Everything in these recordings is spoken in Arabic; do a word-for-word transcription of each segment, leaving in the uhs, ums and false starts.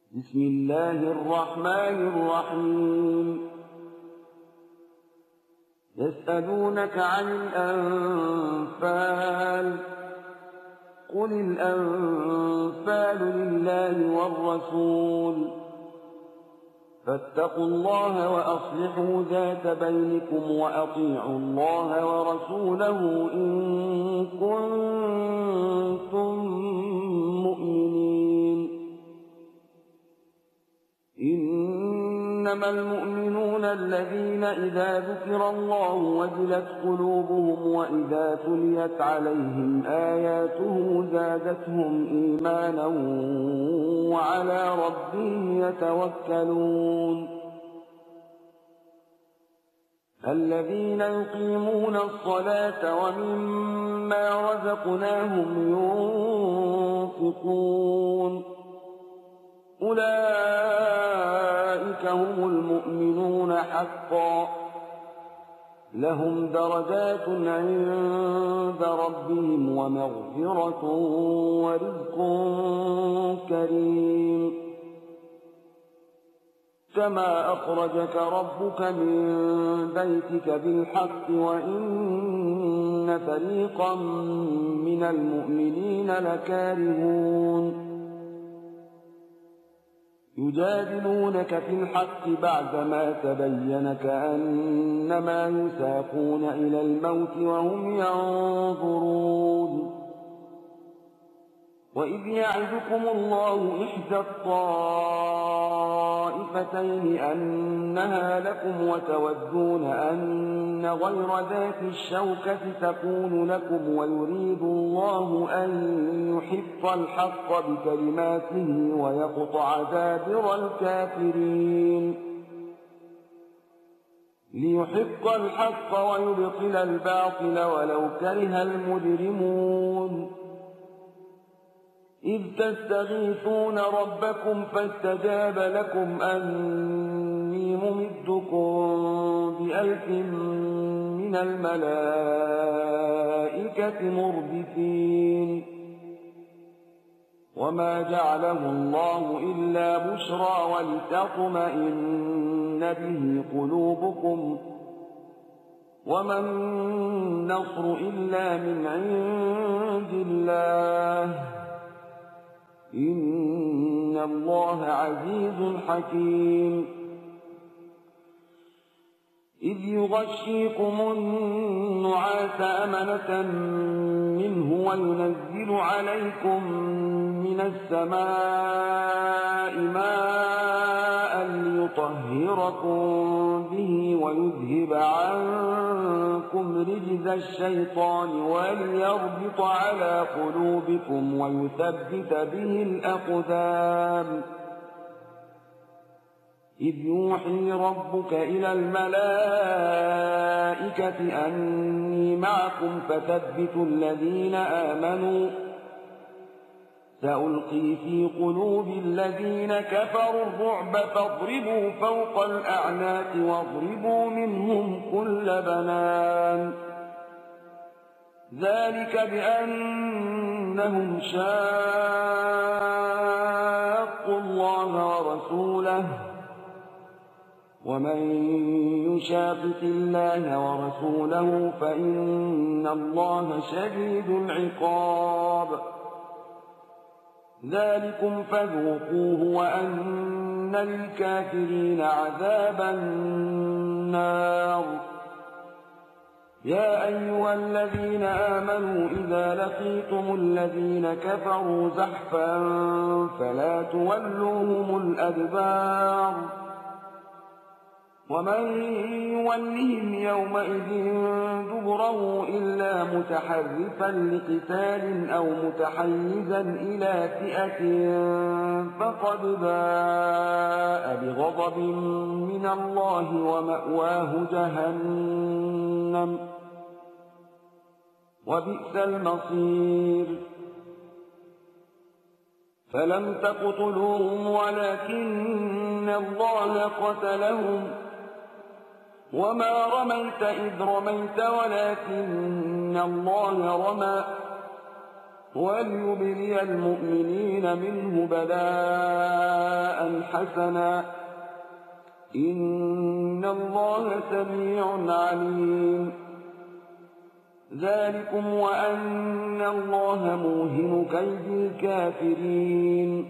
بسم الله الرحمن الرحيم يسألونك عن الأنفال قل الأنفال لله والرسول فاتقوا الله وأصلحوا ذات بينكم وأطيعوا الله ورسوله إن كنتم مؤمنين. إنما المؤمنون الذين إذا ذكر الله وجلت قلوبهم وإذا تليت عليهم آياته زادتهم إيمانا وعلى ربهم يتوكلون. الذين يقيمون الصلاة ومما رزقناهم ينفقون أولئك هم المؤمنون حقا لهم درجات عند ربهم ومغفرة ورزق كريم. كما أخرجك ربك من بيتك بالحق وإن فريقا من المؤمنين لكارهون يجادلونك في الحق بعدما تبين كأنما يساقون إلى الموت وهم ينظرون. وإذ يعدكم الله إحدى الطائفتين أنها لكم وتودون أن غير ذات الشوكة تكون لكم ويريد الله أن يحق الحق بكلماته ويقطع دابر الكافرين ليحق الحق ويبطل الباطل ولو كره المجرمون. إذ تستغيثون ربكم فاستجاب لكم أني ممدكم بألف من الملائكة مردفين. وما جعله الله إلا بشرى ولتطمئن به قلوبكم وما النصر إلا من عند الله إن الله عزيز حكيم. إذ يغشيكم النعاس أمنة منه وينزل عليكم من السماء ماء ليطهركم به ويذهب عنكم رجز الشيطان وليربط على قلوبكم ويثبت به الأقدام. إذ يوحي ربك إلى الملائكة أني معكم فثبتوا الذين آمنوا سألقي في قلوب الذين كفروا الرعب فاضربوا فوق الأعناق واضربوا منهم كل بنان. ذلك بأنهم شاقوا الله ورسوله ومن يشاقق الله ورسوله فإن الله شديد العقاب. ذلكم فذوقوه وأن للكافرين عذاب النار. يا أيها الذين آمنوا إذا لقيتم الذين كفروا زحفا فلا تولوهم الأدبار ومن يولهم يومئذ دبره إلا متحرفا لقتال أو متحيزا إلى فئة فقد باء بغضب من الله ومأواه جهنم وبئس المصير. فلم تقتلوهم ولكن الله قتلهم وما رميت إذ رميت ولكن الله رمى وليبلي المؤمنين منه بلاء حسنا إن الله سميع عليم ذلكم وأن الله موهن كيد الكافرين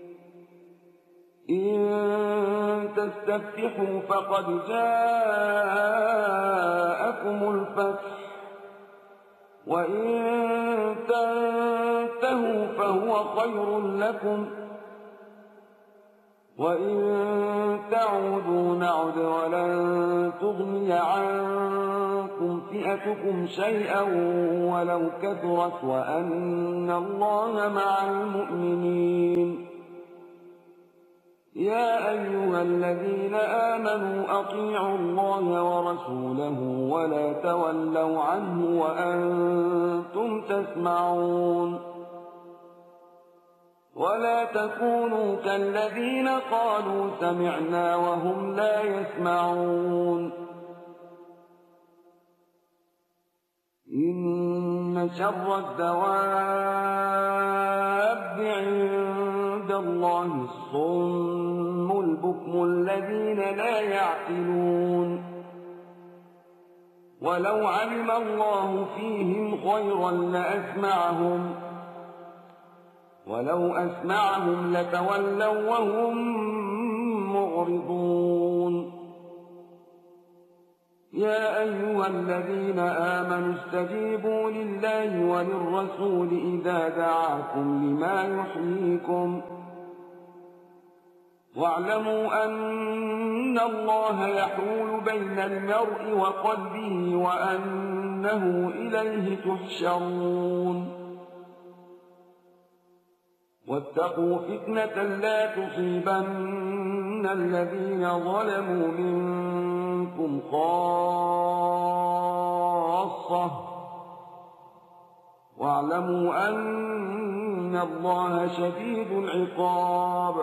إن تستفتحوا فقد جاءكم الفتح وإن تنتهوا فهو خير لكم وإن تعودوا نعد ولن تغني عنكم فئتكم شيئا ولو كثرت وأن الله مع المؤمنين يا أيها الذين آمنوا أطيعوا الله ورسوله ولا تولوا عنه وأنتم تسمعون ولا تكونوا كالذين قالوا سمعنا وهم لا يسمعون إن شر الدواب عند الله الصم البكم الذين لا يعقلون ولو علم الله فيهم خيرا لأسمعهم ولو أسمعهم لتولوا وهم معرضون يا أيها الذين آمنوا استجيبوا لله وللرسول إذا دعاكم لما يحييكم واعلموا أن الله يحول بين المرء وقلبه وأنه إليه تحشرون واتقوا فتنة لا تصيبن الذين ظلموا منكم خاصة واعلموا أن الله شديد العقاب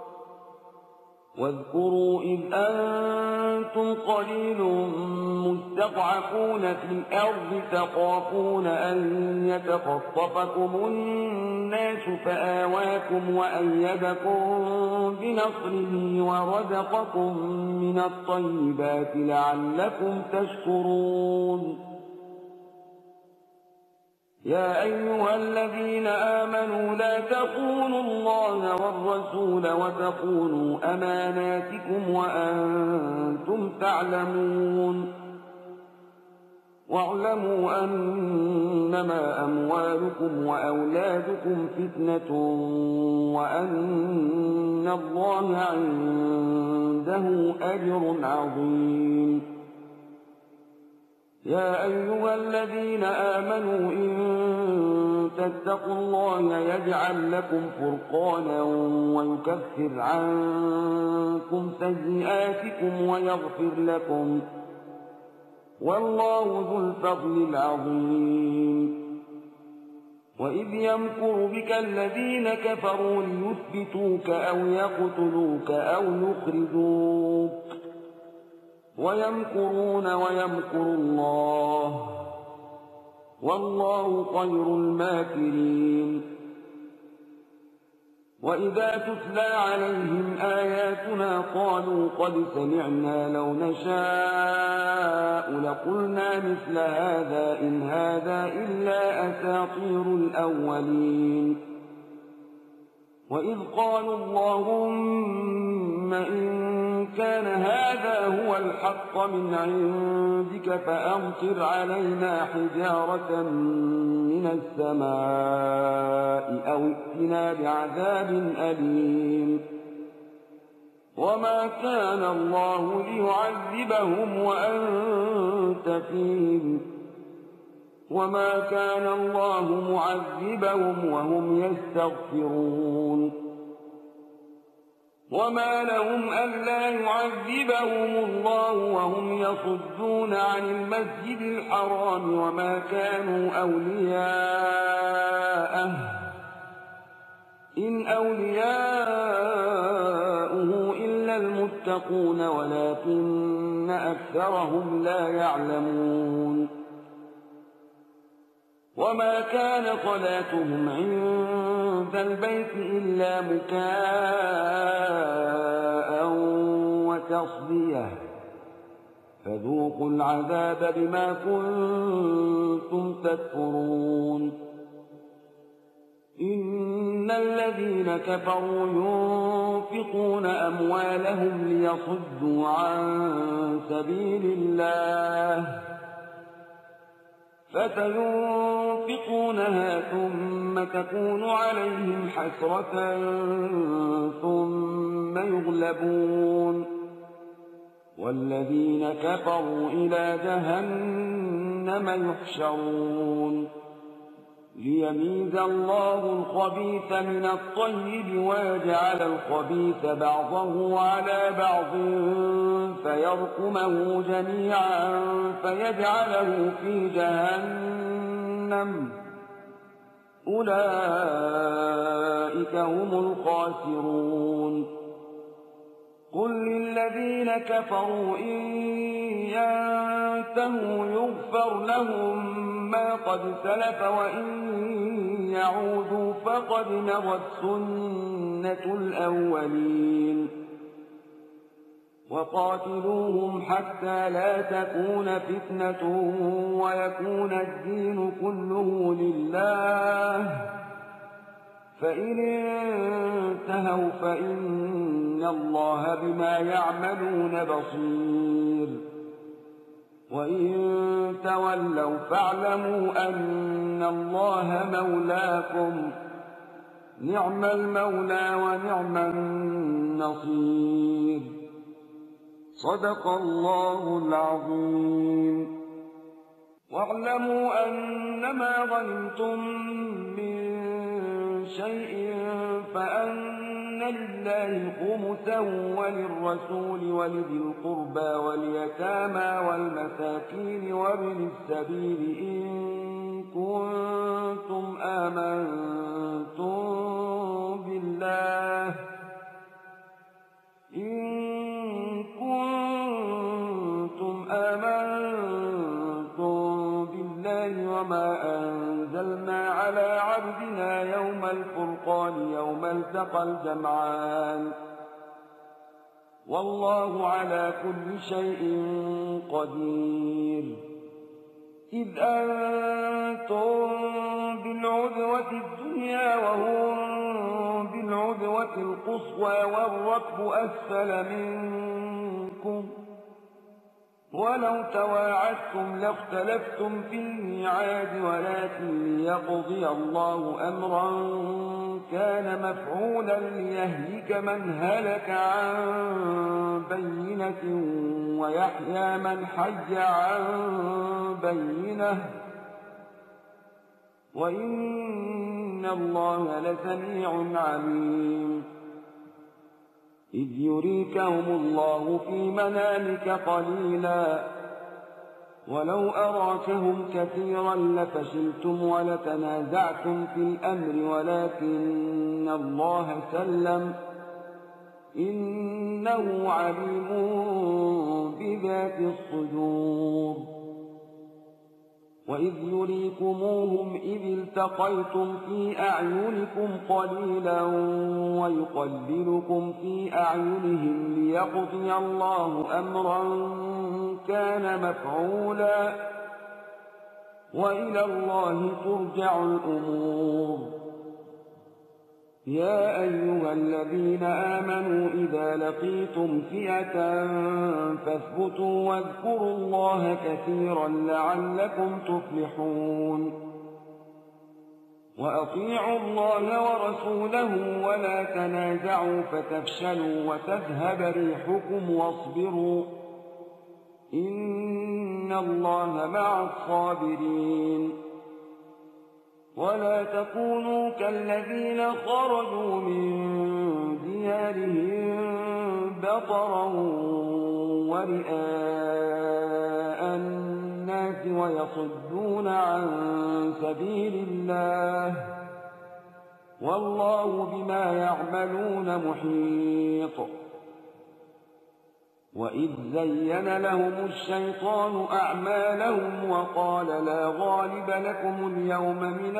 واذكروا إذ أنتم قليل مستضعفون في الأرض تخافون أن يتخطفكم الناس فآواكم وأيدكم بنصره ورزقكم من الطيبات لعلكم تشكرون يا أيها الذين آمنوا لا تخونوا الله والرسول وتخونوا أماناتكم وأنتم تعلمون واعلموا أنما أموالكم وأولادكم فتنة وأن الله عنده أجر عظيم يا أيها الذين آمنوا إن تتقوا الله يجعل لكم فرقانا ويكفر عنكم سيئاتكم ويغفر لكم والله ذو الفضل العظيم وإذ يمكر بك الذين كفروا ليثبتوك أو يقتلوك أو يخرجوك ويمكرون ويمكر الله والله خير الماكرين وإذا تتلى عليهم آياتنا قالوا قد سمعنا لو نشاء لقلنا مثل هذا إن هذا إلا أساطير الأولين وإذ قالوا اللهم إن كان هذا هو الحق من عندك فأمطر علينا حجارة من السماء أو ائتنا بعذاب أليم وما كان الله ليعذبهم وأنت فيهم وما كان الله معذبهم وهم يستغفرون وما لهم ألا يعذبهم الله وهم يصدون عن المسجد الحرام وما كانوا أولياءه إن أولياؤه إلا المتقون ولكن أكثرهم لا يعلمون وما كان صلاتهم عند البيت إلا مكاء تصدية فذوقوا العذاب بما كنتم تكفرون إن الذين كفروا ينفقون أموالهم ليصدوا عن سبيل الله فسينفقونها ثم تكون عليهم حسرة ثم يغلبون والذين كفروا إلى جهنم يحشرون ليميز الله الخبيث من الطيب ويجعل الخبيث بعضه على بعض فيركمه جميعا فيجعله في جهنم أولئك هم الخاسرون قل للذين كفروا إن ينتهوا يغفر لهم ما قد سلف وإن يعودوا فقد مضت سنة الأولين وقاتلوهم حتى لا تكون فتنة ويكون الدين كله لله فإن انتهوا فإن الله بما يعملون بصير وإن تولوا فاعلموا أن الله مولاكم نعم المولى ونعم النصير صدق الله العظيم واعلموا أنما غنمتم من شيء فأن لله خمسا وللرسول ولذي القربى واليتامى والمساكين وابن السبيل إن كنتم آمنتم بالله إن كنتم آمنتم بالله وما أنزلنا على عبدنا يوم الفرقان يوم التقى الجمعان والله على كل شيء قدير إذ أنتم بالعدوة الدنيا وهم بالعدوة القصوى والركب أسفل منكم ولو تواعدتم لاختلفتم في الميعاد ولكن ليقضي الله أمرا كان مفعولا ليهلك من هلك عن بينة ويحيى من حي عن بينة وإن الله لسميع عليم إذ يريكهم الله في منامك قليلا ولو أراكهم كثيرا لفشلتم ولتنازعتم في الأمر ولكن الله سلم إنه عليم بذات الصدور وإذ يريكموهم إذ التقيتم في أعينكم قليلا ويقللكم في أعينهم ليقضي الله أمرا كان مفعولا وإلى الله ترجع الأمور يا أيها الذين آمنوا إذا لقيتم فئة فاثبتوا واذكروا الله كثيرا لعلكم تفلحون وأطيعوا الله ورسوله ولا تنازعوا فتفشلوا وتذهب ريحكم واصبروا إن الله مع الصابرين ولا تكونوا كالذين خرجوا من ديارهم بطرا ورئاء الناس ويصدون عن سبيل الله والله بما يعملون محيط وإذ زين لهم الشيطان أعمالهم وقال لا غالب لكم اليوم من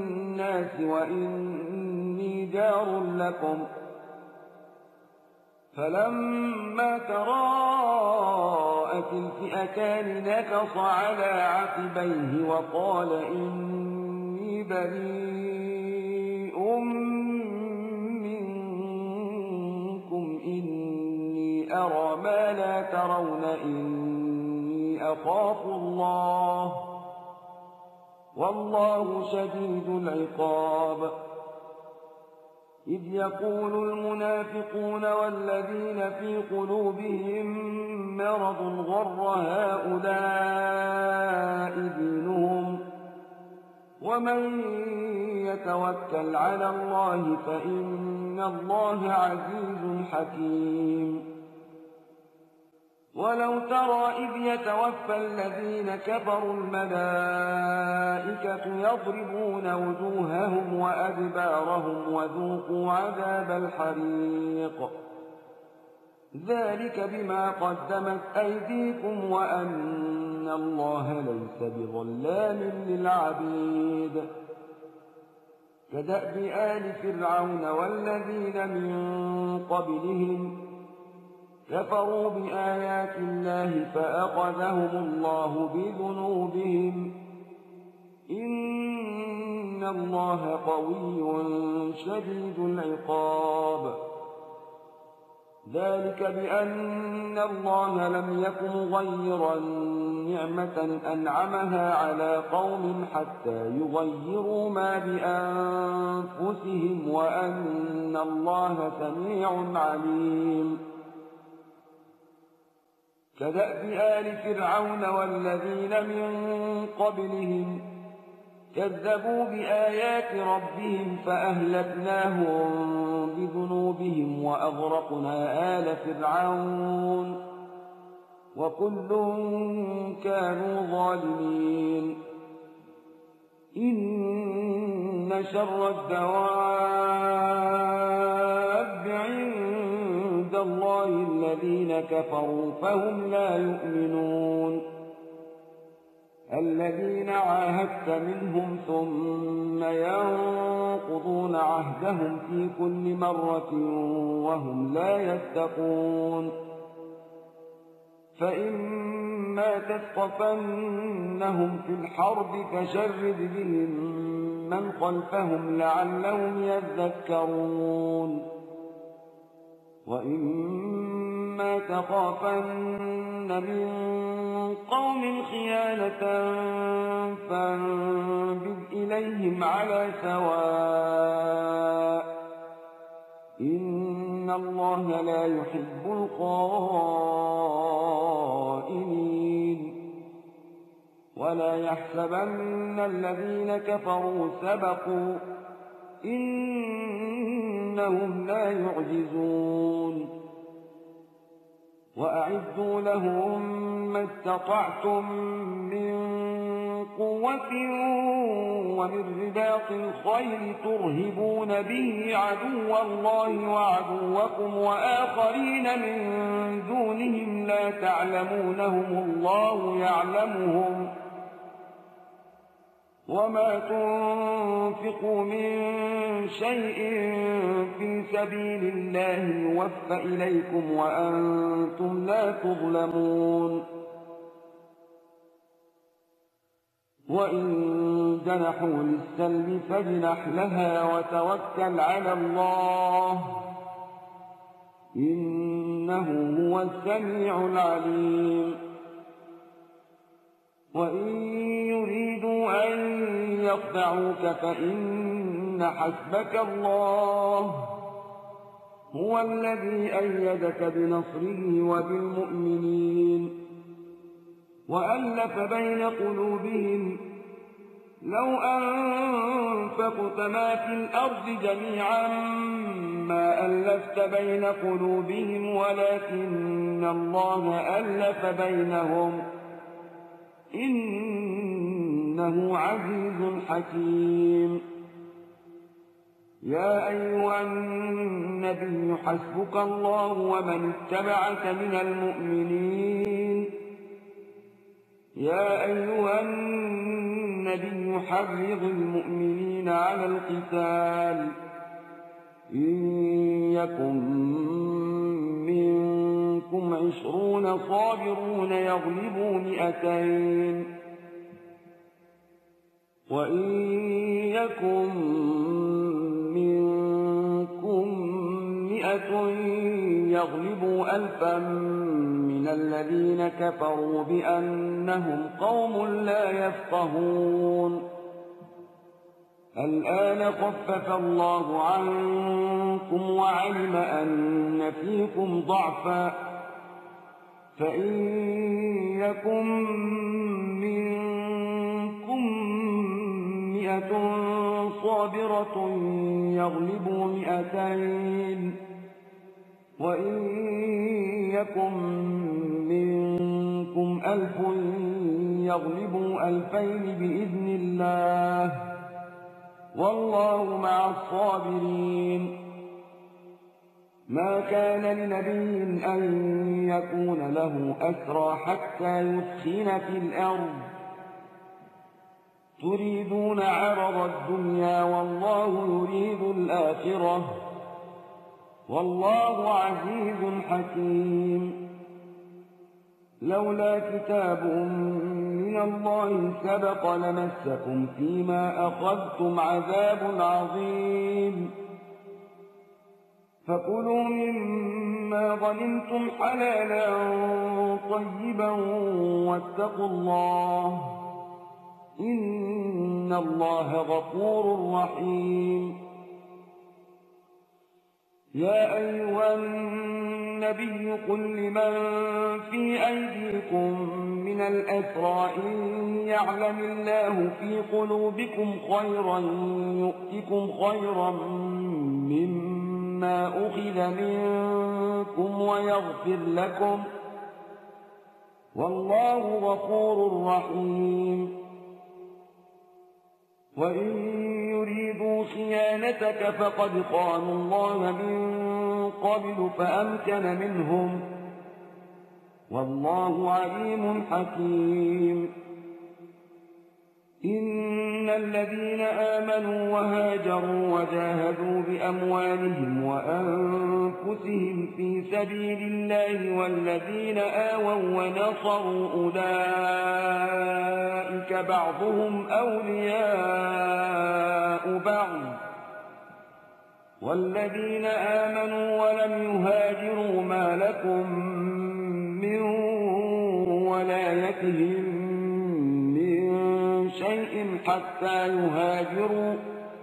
الناس وإني جار لكم فلما تراءت الفئتان نكص على عقبيه وقال إني بريء منكم إني أرى ما لا ترون إني أخاف الله والله شديد العقاب. إذ يقول المنافقون والذين في قلوبهم مرض غر هؤلاء دينهم ومن يتوكل على الله فإن الله عزيز حكيم. ولو ترى إذ يتوفى الذين كفروا الملائكة يضربون وجوههم وأدبارهم وذوقوا عذاب الحريق ذلك بما قدمت أيديكم وأن الله ليس بظلام للعبيد. كدأب آل فرعون والذين من قبلهم كفروا بآيات الله فأخذهم الله بذنوبهم إن الله قوي شديد العقاب. ذلك بأن الله لم يكن مغيرا نعمة أنعمها على قوم حتى يغيروا ما بأنفسهم وأن الله سميع عليم. كدأب آل فرعون والذين من قبلهم كذبوا بآيات ربهم فأهلكناهم بذنوبهم وأغرقنا آل فرعون وكل كانوا ظالمين. إن شر الدواب عند الله الذين كفروا فهم لا يؤمنون. الذين عاهدت منهم ثم ينقضون عهدهم في كل مرة وهم لا يتقون. فإما تثقفنهم في الحرب فشرد بهم من خلفهم لعلهم يذكرون. وإما تخافن من قوم خيانة فانبذ إليهم على سواء إن الله لا يحب الخائنين. ولا يحسبن الذين كفروا سبقوا إنهم لا يعجزون. وأعدوا لهم ما استطعتم من قوة ومن رباط الخيل ترهبون به عدو الله وعدوكم وآخرين من دونهم لا تعلمونهم الله يعلمهم. وما تنفقوا من شيء في سبيل الله يوفى إليكم وأنتم لا تظلمون. وإن جنحوا للسلم فاجنح لها وتوكل على الله إنه هو السميع العليم. وإن يريدوا أن يخدعوك فإن حسبك الله هو الذي أيدك بنصره وبالمؤمنين وألف بين قلوبهم لو أنفقت ما في الأرض جميعا ما ألفت بين قلوبهم ولكن الله ألف بينهم إنه عزيز حكيم. يا أيها النبي حسبك الله ومن اتبعك من المؤمنين. يا أيها النبي حرض المؤمنين على القتال إن يكن صابرون يغلبوا مئتين وإن يكن منكم مئة يغلبوا ألفا من الذين كفروا بأنهم قوم لا يفقهون الآن خفف الله عنكم وعلم أن فيكم ضعفا فإن يكن منكم مئة صابرة يغلبوا مئتين وإن يكن منكم ألف يغلبوا ألفين بإذن الله والله مع الصابرين ما كان لنبي أن يكون له أسرى حتى يثخن في الأرض تريدون عرض الدنيا والله يريد الآخرة والله عزيز حكيم لولا كتاب من الله سبق لمسكم فيما أخذتم عذاب عظيم فكلوا مما ظلمتم حلالا طيبا واتقوا الله إن الله غفور رحيم يا أيها النبي قل لمن في أيديكم من الأسرى إن يعلم الله في قلوبكم خيرا يؤتكم خيرا مما أخذ منكم ويغفر لكم والله غفور رحيم وإن يريدوا خيانتك فقد خانوا الله من قبل فأمكن منهم والله عليم حكيم إن الذين آمنوا وهاجروا وجاهدوا بأموالهم وأنفسهم في سبيل الله والذين آووا ونصروا أولئك بعضهم أولياء بعض والذين آمنوا ولم يهاجروا ما لكم من ولايتهم من شيء حتى يهاجروا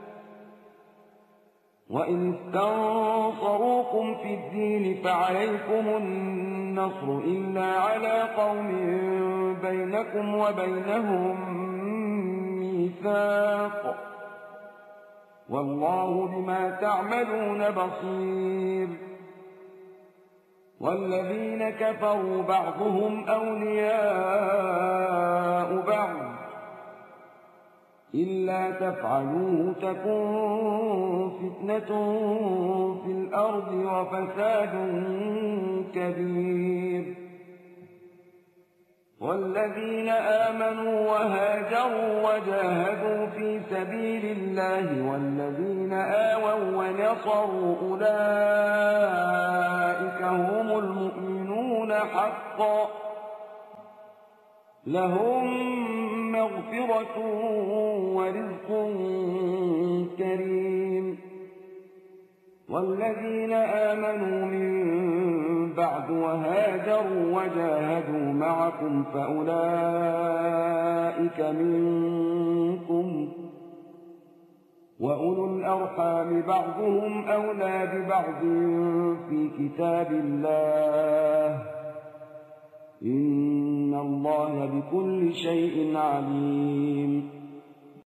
وإن استنصروكم في الدين فعليكم النصر إلا على قوم بينكم وبينهم ميثاق والله بما تعملون بصير والذين كفروا بعضهم أولياء بعض إلا تفعلوه تكن فتنة في الأرض وفساد كبير والذين آمنوا وهاجروا وجاهدوا في سبيل الله والذين آووا ونصروا أولئك هم المؤمنون حقا لهم مغفرة ورزق كريم والذين آمنوا من بعد وهاجروا وجاهدوا معكم فأولئك منكم وأولو الأرحام بعضهم أولى ببعض في كتاب الله إن الله بكل شيء عليم